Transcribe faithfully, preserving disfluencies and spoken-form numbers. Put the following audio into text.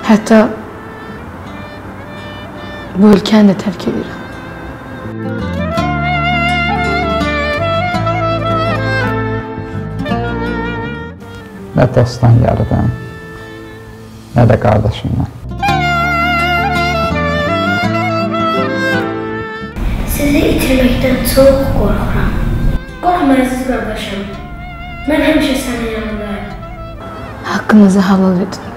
Hətta bu ölkəni də tərk edirəm. Nə dostdan yarıdan, nə də qardaşımdan. Sizi itirməkdən çox qorxuram. Qorxma əziz qardaşım, mən həmişə sənin yanındayım. Haqqınızı halal edin.